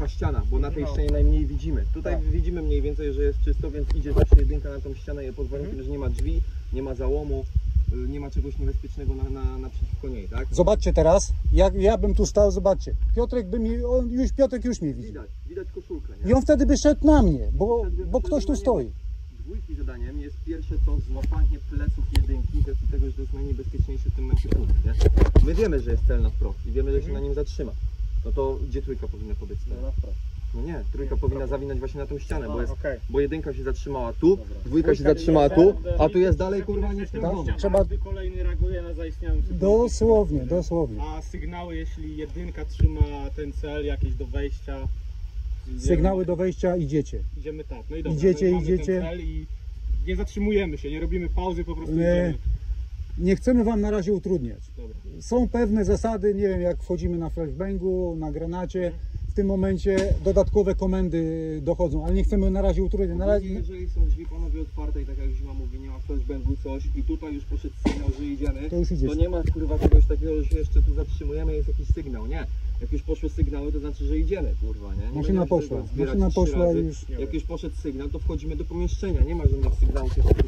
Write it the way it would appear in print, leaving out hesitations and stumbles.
ta ściana, bo na tej ścianie najmniej widzimy. Tutaj widzimy mniej więcej, że jest czysto, więc idzie zawsze jedynka na tą ścianę pod warunkiem, że nie ma drzwi, nie ma załomu, nie ma czegoś niebezpiecznego naprzeciwko niej, tak? Zobaczcie teraz, jak ja bym tu stał, zobaczcie. Piotrek by mi, Piotrek już mnie widzi. Widać koszulkę, nie? I on wtedy by szedł na mnie, bo ktoś tu stoi. Dwójki zadaniem jest pierwsze co złapanie pleców jedynki, z tego, że to jest najniebezpieczniejszy w tym momencie punkt, nie? My wiemy, że jest cel na wprost i wiemy, że się na nim zatrzyma. No to gdzie trójka powinna pobiec? No nie, trójka powinna zawinąć właśnie na tą ścianę, bo jedynka się zatrzymała tu, dwójka się zatrzymała tu, a tu jest dalej kurwa nie w tym domu. Trzeba... Każdy kolejny reaguje na zaistniałą Dosłownie, dosłownie. A sygnały, jeśli jedynka trzyma ten cel jakieś do wejścia, Sygnały do wejścia, idziecie. idziemy tak, no i dobra, Idziecie, mamy idziecie. ten cel i nie zatrzymujemy się, nie robimy pauzy, po prostu idziemy. Nie chcemy wam na razie utrudniać. Dobra. Są pewne zasady, nie wiem, jak wchodzimy na flashbangu, na granacie, w tym momencie dodatkowe komendy dochodzą, ale nie chcemy na razie utrudniać. Na razie... Jeżeli są drzwi panowie otwarte i tak jak Zima mówi, nie ma flashbangu coś i tutaj już poszedł sygnał, że idziemy, To już idziecie. to nie ma kurwa czegoś takiego, że się jeszcze tu zatrzymujemy, jest jakiś sygnał, nie. Jak już poszły sygnały, to znaczy, że idziemy, kurwa, nie? Maszyna poszła, zbierać maszyna trzy poszła razy. już. Jak już poszedł sygnał, to wchodzimy do pomieszczenia, nie ma żadnych sygnałów jeszcze